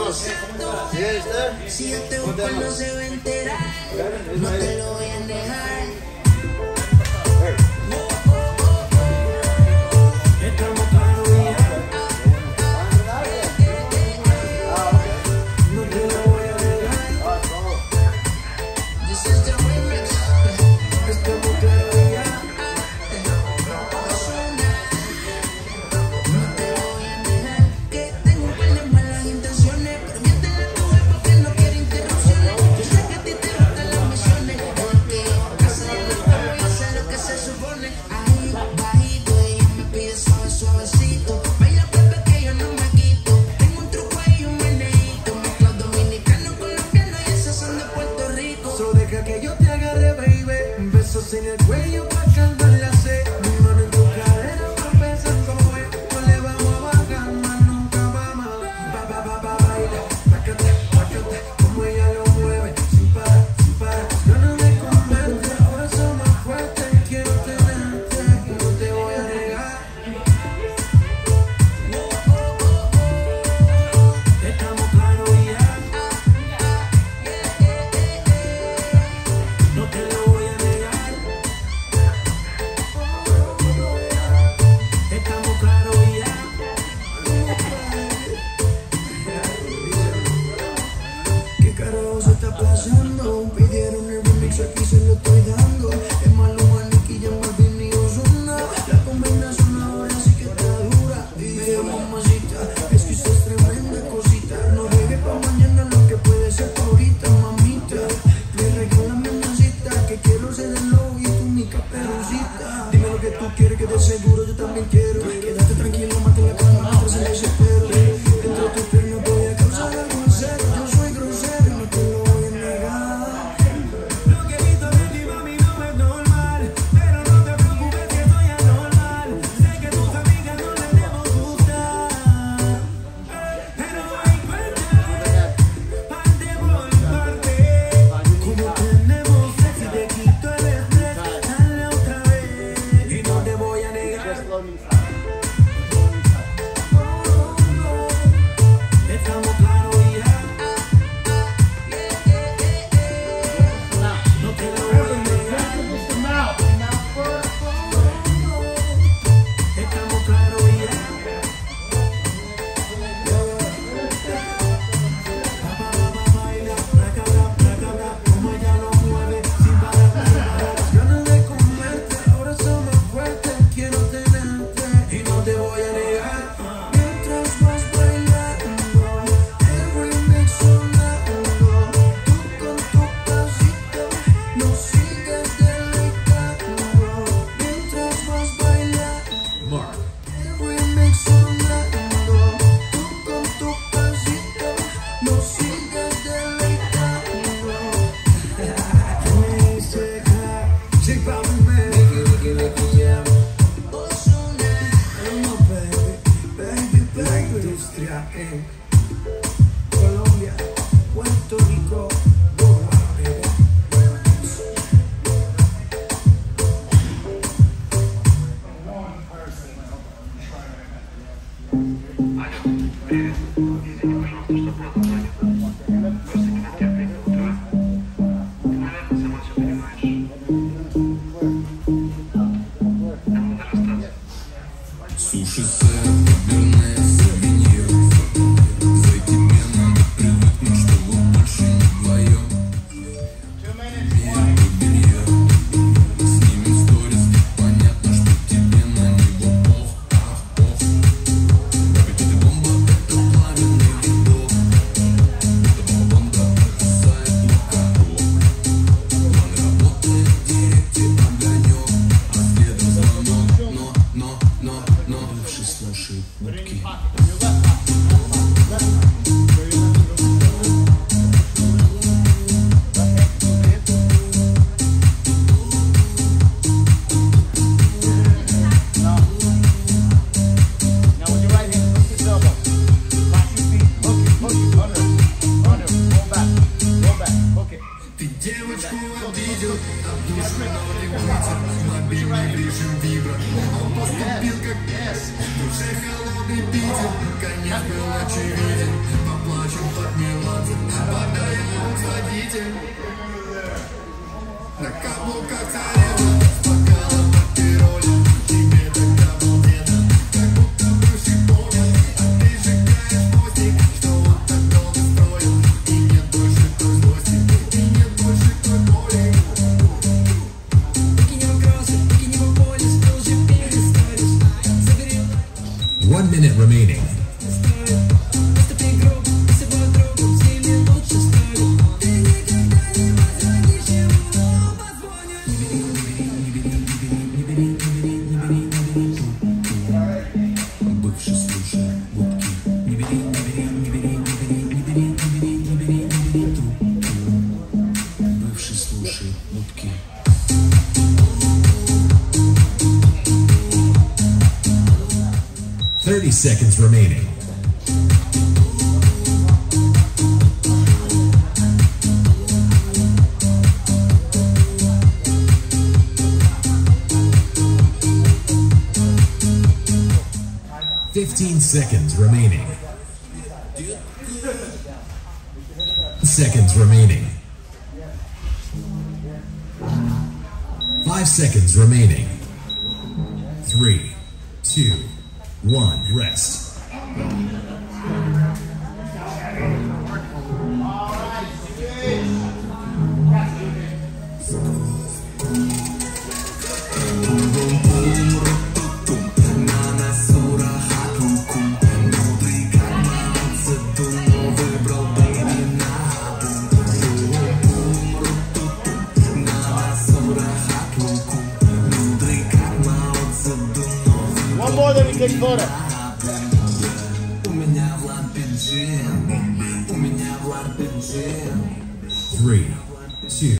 Saludos. Si yo te busco no se va a enterar, no te lo voy a negar. Estamos claros ya. No te lo voy a negar. This is the remix. Estamos claros ya. No te lo voy a negar. Que tengo un par de malas intenciones, pero ya te la tuve porque no quiero interrupciones. Yo sé que a ti te gustan las misiones. Porque yo sé lo que se supone. Ahí, bajito, ella me pide suave, suavecito. Baila bebé que yo no me quito. Tengo un truco y un meneíto. Mezclado dominicano, colombiano y esos son de Puerto Rico. Solo deja que yo te agarre, baby. Besos en el cuello pa' calmar la sed. Mi mano en tu cadera pa' empezar a comer. No le vamos a bajar más, nunca vamos. Baila, tácate, tácate. Como ella lo mueve, sin parar, sin parar. Ganas de comerte, corazón más fuerte. Quiero tenerte y no te voy a negar. Estamos claros ya. No te lo voy a negar. Estamos claros ya. ¿Qué carajo se está pasando? Pidieron el remix, aquí se lo estoy dando. Es Maluma, Nicky, Jan Balvin y Ozuna. La combinación ahora sí que está dura. Y mamacita, es que usted es tremenda cosita. No deje pa' mañana lo que puede ser pa' ahorita, mamita. Le regálame una cita, que quiero ser el lobo y tú mi caperucita. Dime lo que tú quieres, que de seguro yo también quiero. Quédate tranquilo, mate la calma, mientras el desespero. Entre tus piernas voy a causar algo en serio. Yo soy grosero y no te lo voy a negar. Lo que he visto de ti, mami, no es normal. Pero no te preocupes que soy anormal. Sé que tus amigas no les debemos gustar. Pero hay parte por parte. Como tenemos sexy, te quito el estrés. Dale otra vez y no te voy a negar. Estamos claros ya. No te lo voy a negar. Estamos claros ya. Baila, raca, como ella lo mueve, sin parar, sin parar. Las ganas de comerte ahora son más fuertes. Quiero tenerte y no te voy a negar. Mientras vas bailando, el remix sonando, tú con tu pasito nos sigues deleitando. Mientras vas bailando, el remix sonando, tú con tu pasito nos sigues deleitando. Me dice que sí, papi, Nicky, yeah. Ozuna. Oh, baby, industria en Colombia, Puerto Rico, Суши, сет, отбивные сувениры. Зайти мне надо привыкнуть, чтобы больше не вдвоем. Белое белье, снимем сторис, так понятно, что тебе на него пох. Ведь ты бомба, это пламенный видок. Эта бомба бросает лукаво. План работает, директе огонек, а следом звонок, но бывший слушает нотки. Ты девочку обидел, обдушенного ребенка. Мобильный режим вибро, он поступил как S. В душе холодный Питер, конец был очевиден. Поплачем по На каблуках царевна, с бокалом папироли. Тебе так обалденно, как будто бывший помнит. А ты сжигаешь мостик, что он так долго строил. И нет больше той злости, и нет больше той боли. Выкини вопросы, выкини в поле, ты уже перестаришь. Забери 1 minute remaining. поступи грубо, с собой другом, с ними лучше ставить. Ты никогда не позвонишь ему, но позвонишь. Не бери, не бери, не бери, не бери, не бери, не бери, не бери. Бывший слушай гудки. Не бери, не бери, не бери, не бери, не бери, не бери, не бери, не бери трубку. Бывший слушай гудки. 30 seconds remaining. Fifteen seconds remaining. Seconds remaining. 5 seconds remaining. 3, 2, 1. Rest. One more, then we get photo. У меня Влад BJJ. У меня Влад BJJ. 3, 2.